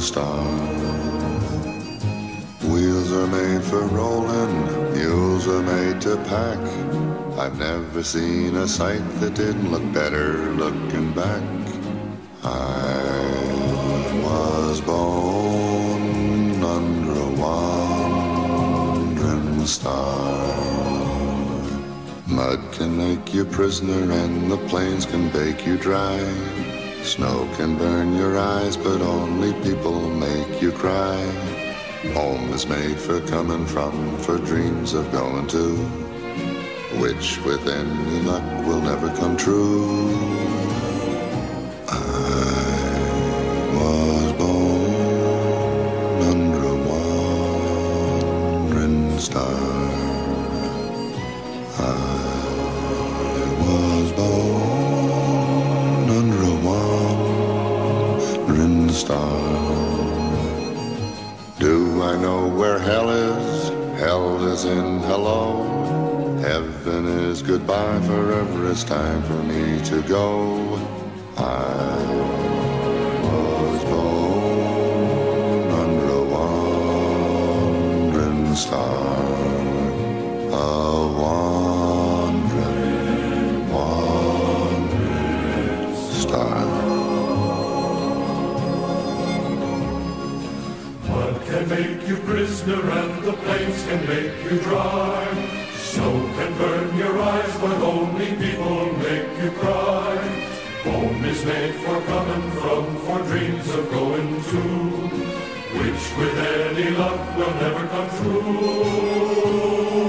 star. Wheels are made for rolling, mules are made to pack. I've never seen a sight that didn't look better looking back. I was born under a wandering star. Mud can make you prisoner and the plains can bake you dry. Snow can burn your eyes, but only people make you cry. Home is made for coming from, for dreams of going to, which with any luck will never come true. I was born under a wandering star. I was born under a wandering star. Do I know where hell is? Hell is in hello. Heaven is goodbye, forever it's time for me to go. I was born under a wandering star. A wandering star. Mud can make you prisoner and the plains can make you dry. Snow can burn your eyes, but only people make you cry. Home is made for coming from, for dreams of going to, which with any luck will never come true.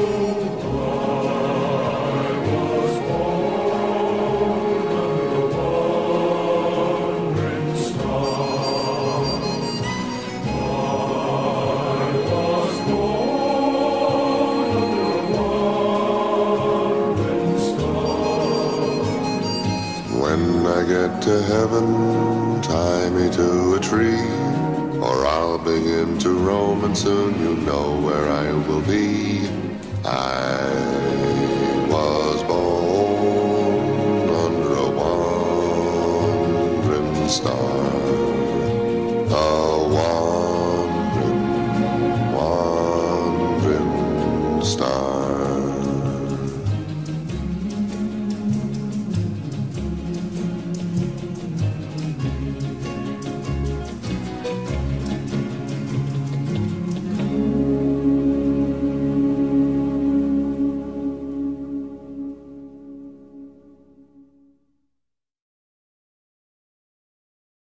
When I get to heaven, tie me to a tree, or I'll begin to roam and soon you know where I will be. I